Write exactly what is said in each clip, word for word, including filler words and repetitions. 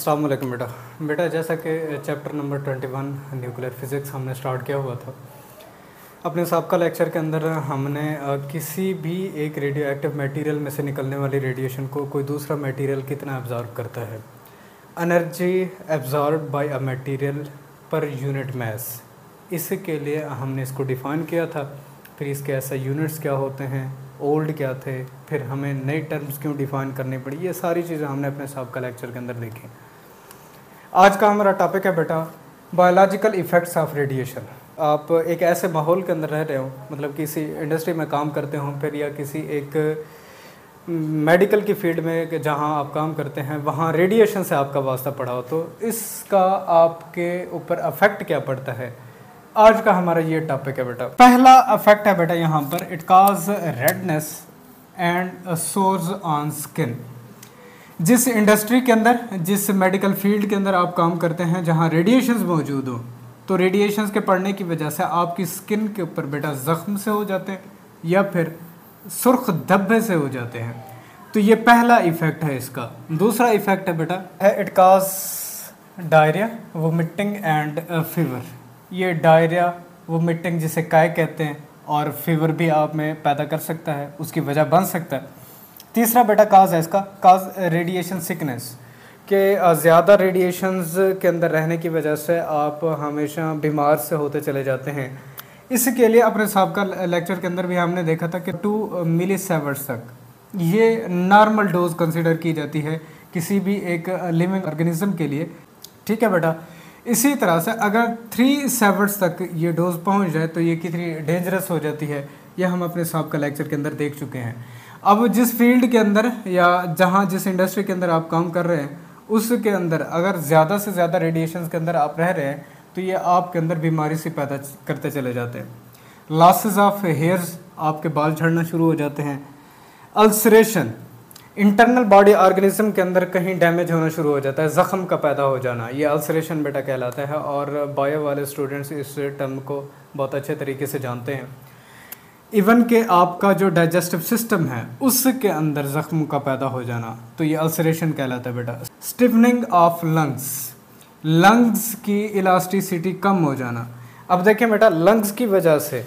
अस्सलाम वालेकुम बेटा बेटा जैसा कि chapter number twenty one nuclear physics हमने स्टार्ट किया हुआ था। अपने सबका लेक्चर के अंदर हमने किसी भी एक रेडियो एक्टिव मटेरियल में से निकलने वाली रेडिएशन को कोई दूसरा मटेरियल कितना एब्जॉर्ब करता है, energy absorb by a material per unit mass, इसके लिए हमने इसको डिफ़ाइन किया था। फिर इसके ऐसा यूनिट्स क्या होते हैं, ओल्ड क्या थे, फिर हमें नई टर्म्स क्यों डिफ़ाइन करनी पड़ी, ये सारी चीज़ें हमने अपने सबका लेक्चर के अंदर देखी। आज का हमारा टॉपिक है बेटा बायोलॉजिकल इफ़ेक्ट्स ऑफ रेडिएशन। आप एक ऐसे माहौल के अंदर रह रहे हो, मतलब किसी इंडस्ट्री में काम करते हो फिर या किसी एक मेडिकल की फील्ड में जहां आप काम करते हैं, वहां रेडिएशन से आपका वास्ता पड़ा हो, तो इसका आपके ऊपर अफेक्ट क्या पड़ता है। आज का हमारा ये टॉपिक है बेटा। पहला अफेक्ट है बेटा यहाँ पर, it cause redness and sores on skin. जिस इंडस्ट्री के अंदर, जिस मेडिकल फील्ड के अंदर आप काम करते हैं जहाँ रेडिएशंस मौजूद हो, तो रेडिएशंस के पड़ने की वजह से आपकी स्किन के ऊपर बेटा ज़ख्म से हो जाते हैं या फिर सुर्ख धब्बे से हो जाते हैं। तो ये पहला इफ़ेक्ट है इसका। दूसरा इफ़ेक्ट है बेटा है it cause diarrhoea, vomiting and fever. ये डायरिया, वोमिटिंग जिसे काय कहते हैं, और फीवर भी आप में पैदा कर सकता है, उसकी वजह बन सकता है। तीसरा बेटा काज है इसका, काज रेडिएशन सिकनेस, के ज़्यादा रेडिएशंस के अंदर रहने की वजह से आप हमेशा बीमार से होते चले जाते हैं। इसके लिए अपने साहब का लेक्चर के अंदर भी हमने देखा था कि टू मिली सेवर्स तक ये नॉर्मल डोज कंसिडर की जाती है किसी भी एक लिविंग ऑर्गेनिज्म के लिए, ठीक है बेटा। इसी तरह से अगर थ्री सेवर्स तक ये डोज पहुंच जाए तो ये कितनी डेंजरस हो जाती है, यह हम अपने साहब का लेक्चर के अंदर देख चुके हैं। अब जिस फील्ड के अंदर या जहां जिस इंडस्ट्री के अंदर आप काम कर रहे हैं, उसके अंदर अगर ज़्यादा से ज़्यादा रेडिएशन के अंदर आप रह रहे हैं तो ये आपके अंदर बीमारी से पैदा करते चले जाते हैं। लॉसेस ऑफ हेयर्स, आपके बाल झड़ना शुरू हो जाते हैं। अल्सरेशन, इंटरनल बॉडी ऑर्गेनिज्म के अंदर कहीं डैमेज होना शुरू हो जाता है, ज़ख़म का पैदा हो जाना, ये अल्सरेशन बेटा कहलाता है। और बायो वाले स्टूडेंट्स इस टर्म को बहुत अच्छे तरीके से जानते हैं। इवन के आपका जो डाइजेस्टिव सिस्टम है उसके अंदर ज़ख्म का पैदा हो जाना, तो ये अल्सरेशन कहलाता है बेटा। स्टिफनिंग ऑफ लंग्स, लंग्स की इलास्टिसिटी कम हो जाना। अब देखें बेटा, लंग्स की वजह से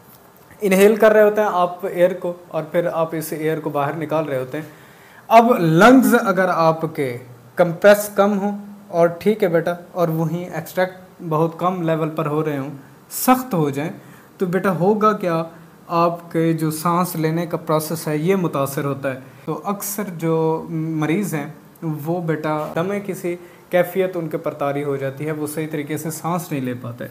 इनहेल कर रहे होते हैं आप एयर को और फिर आप इस एयर को बाहर निकाल रहे होते हैं। अब लंग्स अगर आपके कंप्रेस कम हो और ठीक है बेटा, और वहीं एक्सट्रैक्ट बहुत कम लेवल पर हो रहे हों, सख्त हो जाएं, तो बेटा होगा क्या, आपके जो सांस लेने का प्रोसेस है ये मुतासर होता है। तो अक्सर जो मरीज़ हैं वो बेटा दमे किसी कैफियत उनके पर तारी हो जाती है, वो सही तरीके से सांस नहीं ले पाते।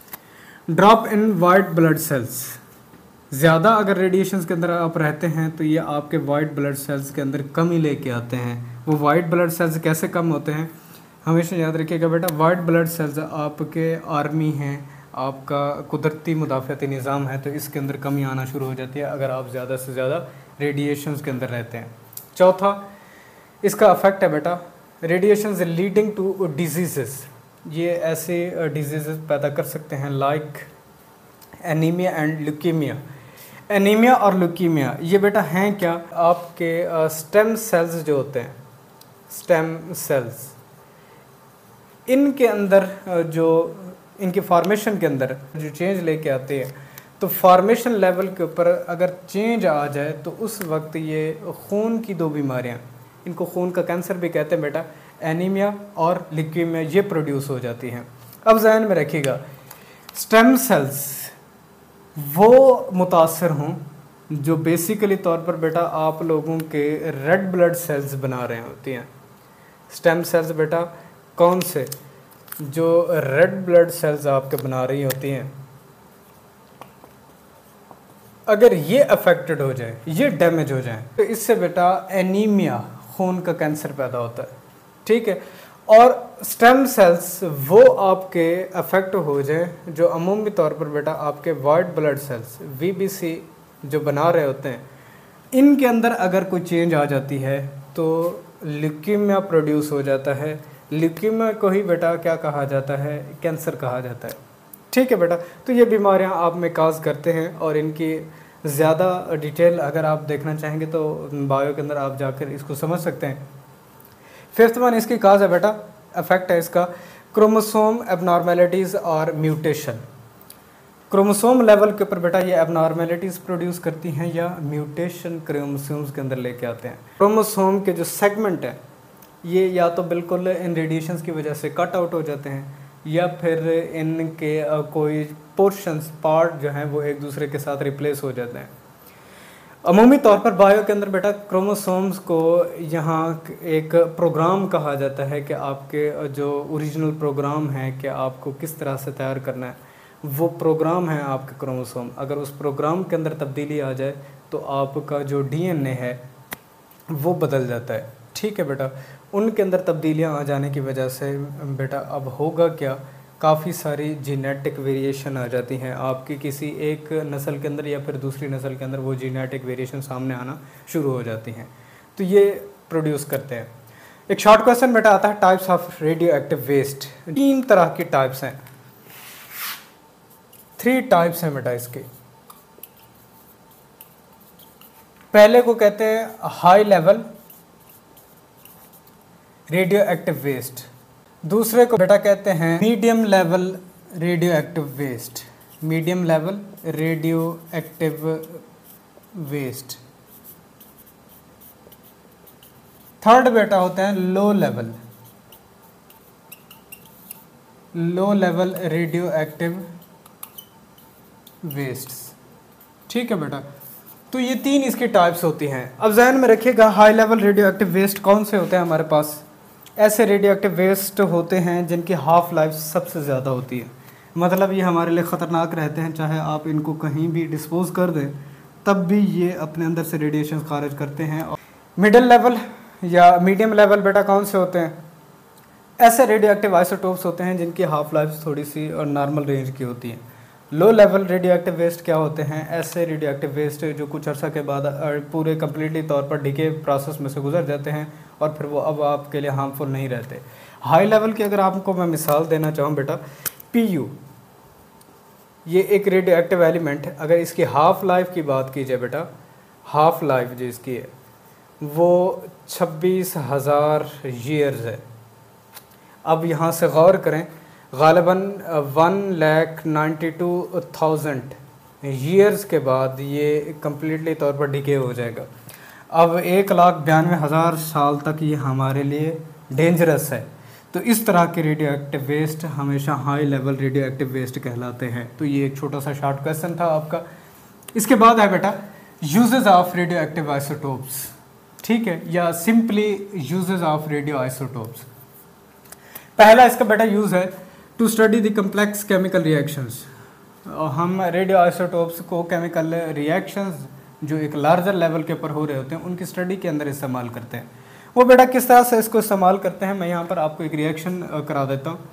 Drop in white blood cells, ज़्यादा अगर रेडिएशंस के अंदर आप रहते हैं तो ये आपके वाइट ब्लड सेल्स के अंदर कमी लेके आते हैं। वो वाइट ब्लड सेल्स कैसे कम होते हैं, हमेशा याद रखिएगा बेटा, वाइट ब्लड सेल्स आपके आर्मी हैं, आपका कुदरती मुदाफ़ती निज़ाम है, तो इसके अंदर कमी आना शुरू हो जाती है अगर आप ज़्यादा से ज़्यादा रेडिएशंस के अंदर रहते हैं। चौथा इसका अफेक्ट है बेटा रेडिएशंस लीडिंग टू डिजीज़। ये ऐसे डिजीज़ पैदा कर सकते हैं like anaemia and leukaemia. Anaemia और ल्यूकीमिया ये बेटा हैं क्या, आपके स्टेम सेल्स जो होते हैं, स्टेम सेल्स, इनके अंदर जो इनकी फॉर्मेशन के अंदर जो चेंज लेके आते हैं, तो फॉर्मेशन लेवल के ऊपर अगर चेंज आ जाए तो उस वक्त ये खून की दो बीमारियां, इनको खून का कैंसर भी कहते हैं बेटा, एनीमिया और ल्यूकीमिया, ये प्रोड्यूस हो जाती हैं। अब ज़हन में रखिएगा, स्टेम सेल्स वो मुतासर हों जो बेसिकली तौर पर बेटा आप लोगों के रेड ब्लड सेल्स बना रहे होती हैं। स्टेम सेल्स बेटा कौन से, जो रेड ब्लड सेल्स आपके बना रही होती हैं, अगर ये अफेक्टेड हो जाए, ये डैमेज हो जाए, तो इससे बेटा एनीमिया, खून का कैंसर पैदा होता है, ठीक है। और स्टेम सेल्स वो आपके अफेक्ट हो जाए जो अमूमी तौर पर बेटा आपके वाइट ब्लड सेल्स वी बी सी जो बना रहे होते हैं, इनके अंदर अगर कोई चेंज आ जाती है तो ल्यूकीमिया प्रोड्यूस हो जाता है। ल्यूकीमिया को ही बेटा क्या कहा जाता है, कैंसर कहा जाता है, ठीक है बेटा। तो ये बीमारियां आप में काज करते हैं और इनकी ज़्यादा डिटेल अगर आप देखना चाहेंगे तो बायो के अंदर आप जाकर इसको समझ सकते हैं। फिफ्थ वन इसकी काज है बेटा इफेक्ट है इसका क्रोमोसोम एबनॉर्मेलिटीज़ और म्यूटेशन। क्रोमोसोम लेवल के ऊपर बेटा ये एबनॉर्मेलिटीज़ प्रोड्यूस करती हैं या म्यूटेशन क्रोमोसोम्स के अंदर लेके आते हैं। क्रोमोसोम के जो सेगमेंट है ये या तो बिल्कुल इन रेडिएशंस की वजह से कट आउट हो जाते हैं या फिर इनके कोई पोर्शंस पार्ट जो हैं वो एक दूसरे के साथ रिप्लेस हो जाते हैं। अमूमी तौर पर बायो के अंदर बेटा क्रोमोसोम्स को यहाँ एक प्रोग्राम कहा जाता है कि आपके जो ओरिजिनल प्रोग्राम है कि आपको किस तरह से तैयार करना है, वो प्रोग्राम है आपके क्रोमोसोम। अगर उस प्रोग्राम के अंदर तब्दीली आ जाए तो आपका जो डीएनए है वो बदल जाता है। ठीक है बेटा, उनके अंदर तब्दीलियाँ आ जाने की वजह से बेटा अब होगा क्या, काफ़ी सारी जीनेटिक वेरिएशन आ जाती हैं आपकी किसी एक नस्ल के अंदर या फिर दूसरी नस्ल के अंदर, वो जीनेटिक वेरिएशन सामने आना शुरू हो जाती हैं, तो ये प्रोड्यूस करते हैं। एक शॉर्ट क्वेश्चन बेटा आता है types of radioactive waste. तीन तरह की टाइप्स हैं, थ्री टाइप्स हैं बेटा इसके। पहले को कहते हैं high level radioactive waste, दूसरे को बेटा कहते हैं medium level radioactive waste, medium level radioactive waste. Third बेटा होता है low level, low level radioactive waste. ठीक है बेटा, तो ये तीन इसकी टाइप्स होती हैं। अब जहन में रखिएगा high level radioactive waste कौन से होते हैं हमारे पास। ऐसे रेडियो एक्टिव वेस्ट होते हैं जिनकी हाफ लाइफ सबसे ज़्यादा होती है, मतलब ये हमारे लिए ख़तरनाक रहते हैं, चाहे आप इनको कहीं भी डिस्पोज कर दें तब भी ये अपने अंदर से रेडिएशन खारिज करते हैं। और मिडिल लेवल या मीडियम लेवल बेटा कौन से होते हैं, ऐसे रेडियो एक्टिव आइसोटोप्स होते हैं जिनकी हाफ लाइफ थोड़ी सी और नॉर्मल रेंज की होती है। Low level radioactive waste क्या होते हैं, ऐसे रेडियो एक्टिव वेस्ट जो कुछ अर्सा के बाद पूरे कम्प्लीटली तौर पर डिके प्रोसेस में से गुजर जाते हैं और फिर वो अब आपके लिए हार्मफुल नहीं रहते। हाई लेवल की अगर आपको मैं मिसाल देना चाहूँ बेटा, पीयू ये एक रेडियो एक्टिव एलिमेंट है, अगर इसकी हाफ लाइफ की बात की जाए बेटा, हाफ लाइफ जो इसकी है वो छब्बीस हज़ार ईयर्स है। अब यहाँ से गौर करें, ग़ालिबन one lakh ninety two thousand years के बाद ये कम्प्लीटली तौर पर डिके हो जाएगा। अब एक लाख बयानवे हज़ार साल तक ये हमारे लिए डेंजरस है। तो इस तरह के रेडियो एक्टिव वेस्ट हमेशा high level radioactive waste कहलाते हैं। तो ये एक छोटा सा शॉर्ट क्वेश्चन था आपका। इसके बाद है बेटा uses of radioactive isotopes, ठीक है, या simply uses of radioisotopes. पहला इसका बेटा यूज़ है to study the complex chemical reactions. हम रेडियो आइसोटोप्स को केमिकल रिएक्शंस जो एक लार्जर लेवल के ऊपर हो रहे होते हैं उनकी स्टडी के अंदर इस्तेमाल करते हैं। वो बेटा किस तरह से इसको इस्तेमाल करते हैं, मैं यहाँ पर आपको एक रिएक्शन करा देता हूँ।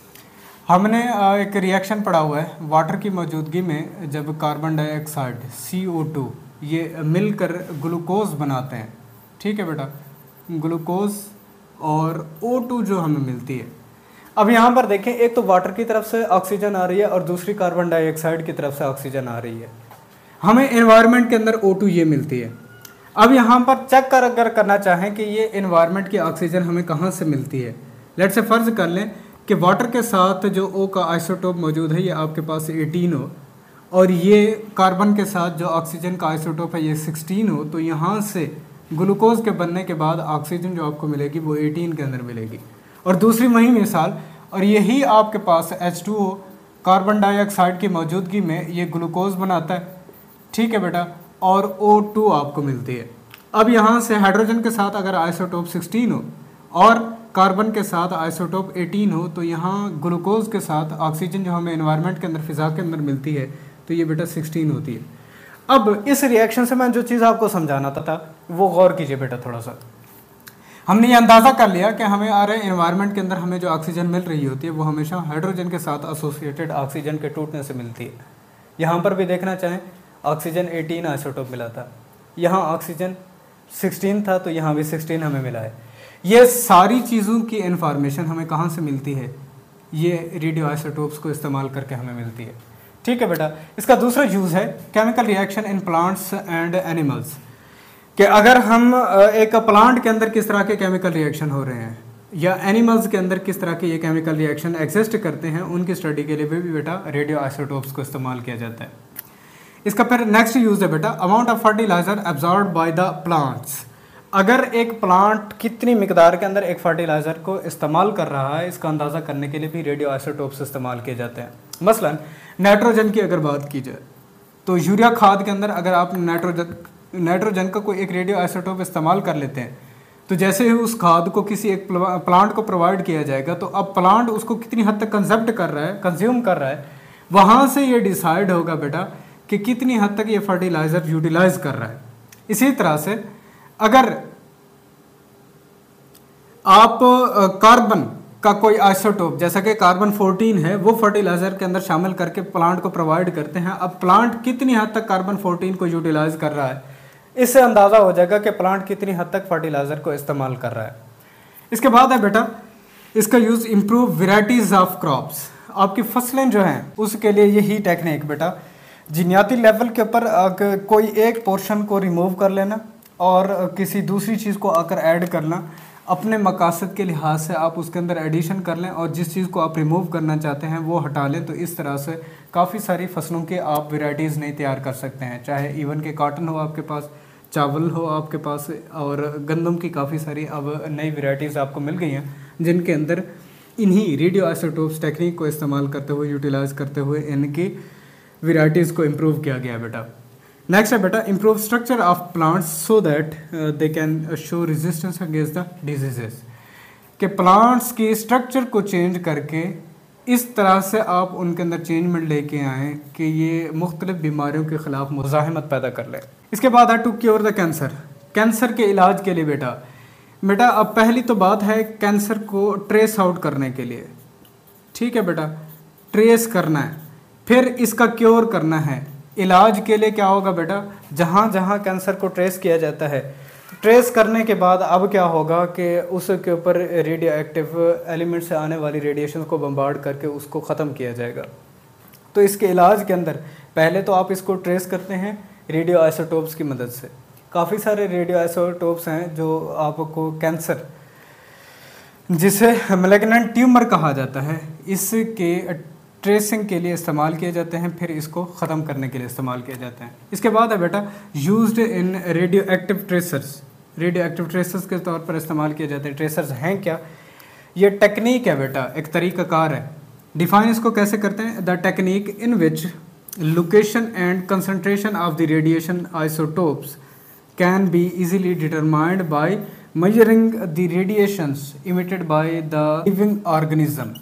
हमने एक रिएक्शन पढ़ा हुआ है, वाटर की मौजूदगी में जब carbon dioxide C O two ये मिलकर ग्लूकोज बनाते हैं, ठीक है बेटा, ग्लूकोज और ओ टू जो हमें मिलती है। अब यहाँ पर देखें, एक तो वाटर की तरफ से ऑक्सीजन आ रही है और दूसरी कार्बन डाइऑक्साइड की तरफ से ऑक्सीजन आ रही है। हमें एनवायरनमेंट के अंदर ओ टू ये मिलती है। अब यहाँ पर चेक कर अगर करना चाहें कि ये एनवायरनमेंट की ऑक्सीजन हमें कहाँ से मिलती है, लेट्स से फ़र्ज़ कर लें कि वाटर के साथ जो ओ का आइसोटोप मौजूद है ये आपके पास एटीन हो और ये कार्बन के साथ जो ऑक्सीजन का आइसोटोप है ये सिक्सटीन हो, तो यहाँ से ग्लूकोज के बनने के बाद ऑक्सीजन जो आपको मिलेगी वो एटीन के अंदर मिलेगी। और दूसरी वही मिसाल, और यही आपके पास H two O carbon dioxide की मौजूदगी में ये ग्लूकोज बनाता है, ठीक है बेटा, और ओ टू आपको मिलती है। अब यहाँ से हाइड्रोजन के साथ अगर आइसोटोप सिक्सटीन हो और कार्बन के साथ आइसोटोप एटीन हो, तो यहाँ ग्लूकोज के साथ ऑक्सीजन जो हमें एनवायरनमेंट के अंदर फ़िज़ा के अंदर मिलती है तो ये बेटा सिक्सटीन होती है। अब इस रिएक्शन से मैं जो चीज़ आपको समझाना था, था वो गौर कीजिए बेटा थोड़ा सा। हमने ये अंदाज़ा कर लिया कि हमें आ रहे एनवायरनमेंट के अंदर हमें जो ऑक्सीजन मिल रही होती है वो हमेशा हाइड्रोजन के साथ एसोसिएटेड ऑक्सीजन के टूटने से मिलती है। यहाँ पर भी देखना चाहें ऑक्सीजन एटीन आइसोटोप मिला था, यहाँ ऑक्सीजन सिक्सटीन था, तो यहाँ भी सिक्सटीन हमें मिला है। ये सारी चीज़ों की इन्फॉर्मेशन हमें कहाँ से मिलती है, ये रेडियो आइसोटोप्स को इस्तेमाल करके हमें मिलती है, ठीक है बेटा। इसका दूसरा यूज़ है chemical reaction in plants and animals, कि अगर हम एक प्लांट के अंदर किस तरह के केमिकल रिएक्शन हो रहे हैं, या एनिमल्स के अंदर किस तरह के ये केमिकल रिएक्शन एग्जिस्ट करते हैं, उनकी स्टडी के लिए भी, भी बेटा रेडियो आइसोटोप्स को इस्तेमाल किया जाता है। इसका फिर नेक्स्ट यूज़ है बेटा amount of fertilizer absorbed by the plants. अगर एक प्लांट कितनी मिकदार के अंदर एक फर्टिलाइज़र को इस्तेमाल कर रहा है, इसका अंदाज़ा करने के लिए भी रेडियो आइसोटोप्स इस्तेमाल किए जाते हैं। मसलन नाइट्रोजन की अगर बात की जाए तो यूरिया खाद के अंदर अगर आप नाइट्रोजन नाइट्रोजन का कोई एक रेडियो आइसोटोप इस्तेमाल कर लेते हैं, तो जैसे ही उस खाद को किसी एक प्लांट को प्रोवाइड किया जाएगा, तो अब प्लांट उसको कितनी हद तक कंजप्ट कर रहा है, कंज्यूम कर रहा है, वहाँ से ये डिसाइड होगा बेटा कि कितनी हद तक ये फर्टिलाइज़र यूटिलाइज कर रहा है। इसी तरह से अगर आप कार्बन का कोई आइसोटोप जैसा कि कार्बन फोर्टीन है वो फर्टिलाइज़र के अंदर शामिल करके प्लांट को प्रोवाइड करते हैं, अब प्लांट कितनी हद तक कार्बन फोर्टीन को यूटिलाइज कर रहा है, इससे अंदाज़ा हो जाएगा कि प्लांट कितनी हद तक फर्टिलाइज़र को इस्तेमाल कर रहा है। इसके बाद है बेटा इसका use improve varieties of crops. आपकी फसलें जो हैं उसके लिए यही टेक्निक बेटा जीनियाती लेवल के ऊपर कोई एक पोर्शन को रिमूव कर लेना और किसी दूसरी चीज़ को आकर ऐड करना, अपने मकासद के लिहाज से आप उसके अंदर एडिशन कर लें और जिस चीज़ को आप रिमूव करना चाहते हैं वो हटा लें। तो इस तरह से काफ़ी सारी फसलों के आप वेराइटीज़ नहीं तैयार कर सकते हैं, चाहे इवन के कॉटन हो आपके पास, चावल हो आपके पास, और गंदम की काफ़ी सारी अब नई वेराइटीज़ आपको मिल गई हैं जिनके अंदर इन्हीं रेडियो आइसोटोप्स टेक्निक को इस्तेमाल करते हुए, यूटिलाइज़ करते हुए इनकी वेराइटीज़ को इम्प्रूव किया गया बेटा। नेक्स्ट है बेटा improve structure of plants so that they can show resistance against the diseases. कि प्लांट्स की स्ट्रक्चर को चेंज करके इस तरह से आप उनके अंदर चेंजमेंट लेके आएँ कि ये मुख्तलिफ बीमारियों के ख़िलाफ़ मुज़ाहमत पैदा कर ले। इसके बाद है to cure the cancer. Cancer के इलाज के लिए बेटा बेटा अब पहली तो बात है कैंसर को ट्रेस आउट करने के लिए, ठीक है बेटा, ट्रेस करना है, फिर इसका क्योर करना है। इलाज के लिए क्या होगा बेटा, जहाँ जहाँ कैंसर को ट्रेस किया जाता है, ट्रेस करने के बाद अब क्या होगा कि उसके ऊपर रेडियो एक्टिव एलिमेंट से आने वाली रेडिएशन को बम्बार्ड करके उसको ख़त्म किया जाएगा। तो इसके इलाज के अंदर पहले तो आप इसको ट्रेस करते हैं रेडियो आइसोटोप्स की मदद से। काफ़ी सारे रेडियो आइसोटोप्स हैं जो आपको कैंसर, जिसे मैलिग्नेंट ट्यूमर कहा जाता है, इसके ट्रेसिंग के लिए इस्तेमाल किए जाते हैं, फिर इसको ख़त्म करने के लिए इस्तेमाल किए जाते हैं। इसके बाद है बेटा used in radioactive tracers. Radioactive tracers के तौर पर इस्तेमाल किए जाते हैं। ट्रेसर्स हैं क्या, ये टेक्निक है बेटा, एक तरीक़ाकार है। डिफाइन इसको कैसे करते हैं, the technique in which location and concentration of the radiation isotopes can be easily determined by measuring the radiations emitted by the living organism।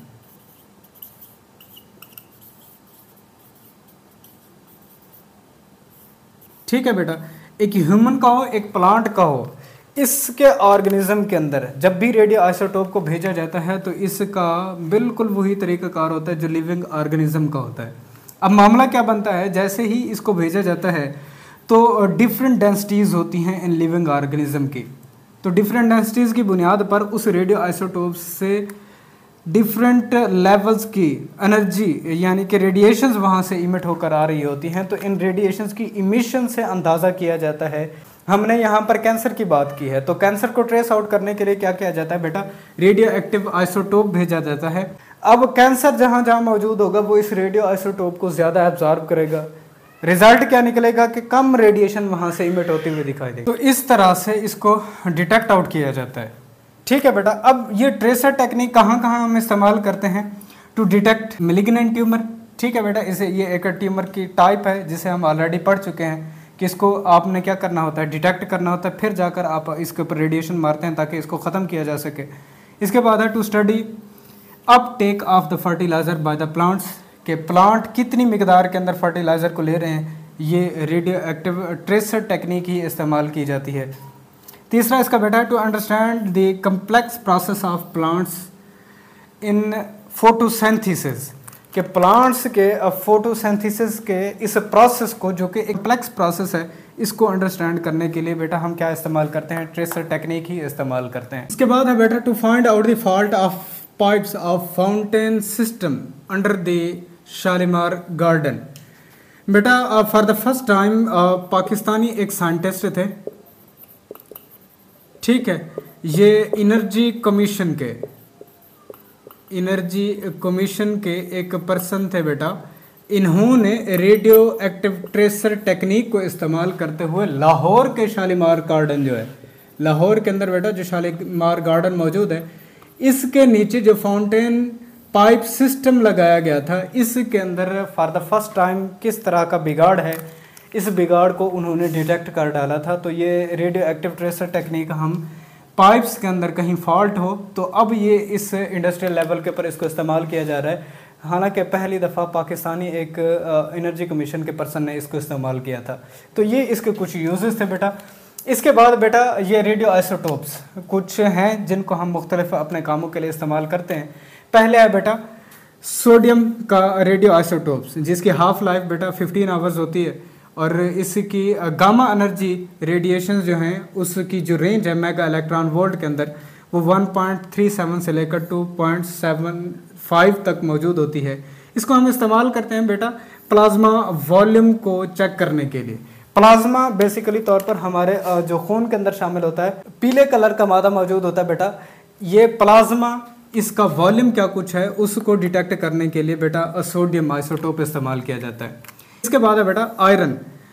ठीक है बेटा, एक ह्यूमन का हो, एक प्लांट का हो, इसके ऑर्गेनिज्म के अंदर जब भी रेडियो आइसोटोप को भेजा जाता है तो इसका बिल्कुल वही तरीक़ाकार होता है जो लिविंग ऑर्गेनिज्म का होता है। अब मामला क्या बनता है, जैसे ही इसको भेजा जाता है तो डिफरेंट डेंसिटीज़ होती हैं इन लिविंग ऑर्गेनिज्म की। तो डिफरेंट डेंसिटीज़ की बुनियाद पर उस रेडियो आइसोटोप्स से डिफरेंट लेवल्स की एनर्जी यानी कि रेडिएशंस वहाँ से इमिट होकर आ रही होती हैं। तो इन रेडिएशंस की इमिशन से अंदाज़ा किया जाता है। हमने यहाँ पर कैंसर की बात की है, तो कैंसर को ट्रेस आउट करने के लिए क्या किया जाता है बेटा, रेडियो एक्टिव आइसोटोप भेजा जाता है। अब कैंसर जहाँ जहाँ मौजूद होगा वो इस रेडियो आइसोटोप को ज़्यादा एब्जॉर्ब करेगा। रिजल्ट क्या निकलेगा कि कम रेडिएशन वहाँ से इमिट होती हुई दिखाई देगी। तो इस तरह से इसको डिटेक्ट आउट किया जाता है। ठीक है बेटा, अब ये ट्रेसर टेक्निक कहाँ कहाँ हम इस्तेमाल करते हैं, टू डिटेक्ट मैलिग्नेंट ट्यूमर। ठीक है बेटा, इसे ये एक ट्यूमर की टाइप है जिसे हम ऑलरेडी पढ़ चुके हैं कि इसको आपने क्या करना होता है, डिटेक्ट करना होता है, फिर जाकर आप इसके ऊपर रेडिएशन मारते हैं ताकि इसको ख़त्म किया जा सके। इसके बाद है to study uptake of the fertiliser by the plants, के प्लांट कितनी मिकदार के अंदर फर्टिलाइज़र को ले रहे हैं, ये रेडियो एक्टिव ट्रेसर टेक्निक ही इस्तेमाल की जाती है। तीसरा इसका बेटा है to understand the complex process of plants in photosynthesis, के प्लांट्स के फोटोसिंथेसिस के इस प्रोसेस को, जो कि एक कम्प्लेक्स प्रोसेस है, इसको अंडरस्टैंड करने के लिए बेटा हम क्या इस्तेमाल करते हैं, ट्रेसर टेक्निक ही इस्तेमाल करते हैं। इसके बाद है बेटा to find out the fault of pipes of fountain system under the Shalimar garden. बेटा for the first time Pakistani एक साइंटिस्ट थे, ठीक है, ये एनर्जी कमीशन के एनर्जी कमीशन के एक पर्सन थे बेटा। इन्होंने रेडियो एक्टिव ट्रेसर टेक्निक को इस्तेमाल करते हुए लाहौर के शालीमार गार्डन जो है, लाहौर के अंदर बेटा जो शालीमार गार्डन मौजूद है, इसके नीचे जो फाउंटेन पाइप सिस्टम लगाया गया था, इसके अंदर फॉर द फर्स्ट टाइम किस तरह का बिगाड़ है, इस बिगाड़ को उन्होंने डिटेक्ट कर डाला था। तो ये रेडियो एक्टिव ट्रेसर टेक्निक हम पाइप्स के अंदर कहीं फॉल्ट हो तो अब ये इस इंडस्ट्रियल लेवल के ऊपर इसको इस्तेमाल किया जा रहा है। हालांकि पहली दफ़ा पाकिस्तानी एक एनर्जी कमीशन के पर्सन ने इसको इस्तेमाल किया था। तो ये इसके कुछ यूजेस थे बेटा। इसके बाद बेटा ये रेडियो आइसोटोप्स कुछ हैं जिनको हम मुख्तलिफ अपने कामों के लिए इस्तेमाल करते हैं। पहले है बेटा सोडियम का रेडियो आइसोटोप्स, जिसकी हाफ लाइफ बेटा फिफ्टीन आवर्स होती है और इसकी गामा एनर्जी रेडिएशन जो हैं उसकी जो रेंज है मेगा इलेक्ट्रॉन वोल्ट के अंदर वो वन पॉइंट थ्री सेवन से लेकर टू पॉइंट सेवन फाइव तक मौजूद होती है। इसको हम इस्तेमाल करते हैं बेटा प्लाज्मा वॉल्यूम को चेक करने के लिए। प्लाज्मा बेसिकली तौर पर हमारे जो खून के अंदर शामिल होता है, पीले कलर का मादा मौजूद होता है बेटा। ये प्लाज्मा इसका वॉल्यूम क्या कुछ है उसको डिटेक्ट करने के लिए बेटा सोडियम आइसोटोप इस्तेमाल किया जाता है। इसके बाद है बेटा आयरन,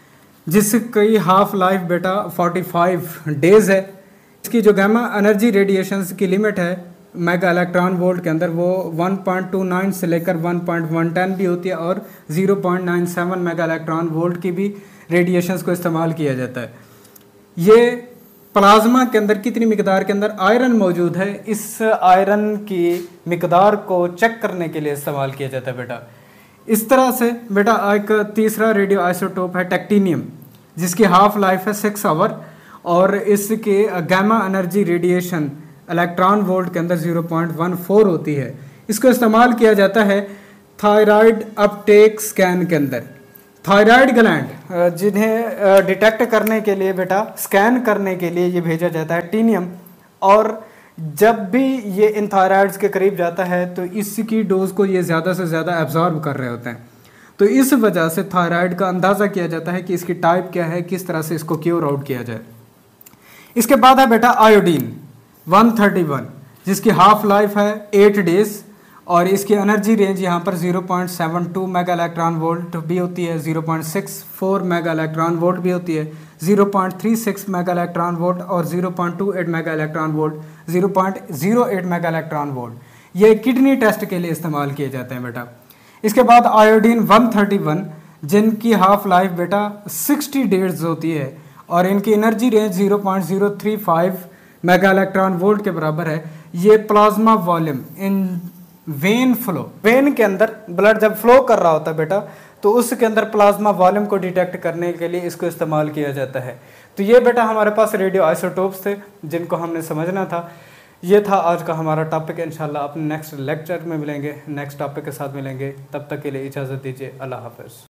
जिसकी हाफ लाइफ बेटा फोर्टी फाइव डेज है। इसकी जो गामा एनर्जी रेडिएशंस की लिमिट है मेगा इलेक्ट्रॉन वोल्ट के अंदर वो वन पॉइंट टू नाइन से लेकर वन पॉइंट वन टेन भी होती है और zero point nine seven mega electron volt की भी रेडिएशंस को इस्तेमाल किया जाता है। ये प्लाज्मा के अंदर कितनी मिकदार के अंदर आयरन मौजूद है, इस आयरन की मिकदार को चेक करने के लिए इस्तेमाल किया जाता है बेटा। इस तरह से बेटा एक तीसरा रेडियो आइसोटोप है टेक्टिनियम, जिसकी हाफ लाइफ है सिक्स आवर और इसके gamma energy radiation electron volt के अंदर ज़ीरो पॉइंट वन फोर होती है। इसको इस्तेमाल किया जाता है थायराइड अपटेक स्कैन के अंदर। थायराइड ग्लैंड जिन्हें डिटेक्ट करने के लिए बेटा स्कैन करने के लिए ये भेजा जाता है टीनियम, और जब भी ये इन थायराइड्स के करीब जाता है तो इसकी डोज को ये ज़्यादा से ज़्यादा एब्जॉर्ब कर रहे होते हैं। तो इस वजह से थायराइड का अंदाज़ा किया जाता है कि इसकी टाइप क्या है, किस तरह से इसको क्योर आउट किया जाए। इसके बाद है बेटा आयोडीन वन थर्टी वन, जिसकी हाफ लाइफ है एट डेज और इसकी एनर्जी रेंज यहाँ पर zero point seven two mega electron volt भी होती है, zero point six four mega electron volt भी होती है, zero point three six mega electron volt और zero point two eight mega electron volt, zero point zero eight mega electron volt. ये kidney test के लिए इस्तेमाल किए जाते हैं बेटा। इसके बाद आयोडीन वन थर्टी वन, जिनकी हाफ लाइफ बेटा सिक्सटी डेज होती है और इनकी energy range zero point zero three five mega electron volt के बराबर है। ये plasma volume in vein flow, vein के अंदर ब्लड जब फ्लो कर रहा होता है बेटा तो उसके अंदर प्लाज्मा वॉल्यूम को डिटेक्ट करने के लिए इसको इस्तेमाल किया जाता है। तो ये बेटा हमारे पास रेडियो आइसोटोप्स थे जिनको हमने समझना था। ये था आज का हमारा टॉपिक। इंशाल्लाह अपने नेक्स्ट लेक्चर में मिलेंगे, नेक्स्ट टॉपिक के साथ मिलेंगे। तब तक के लिए इजाज़त दीजिए। अल्लाह हाफ़िज़।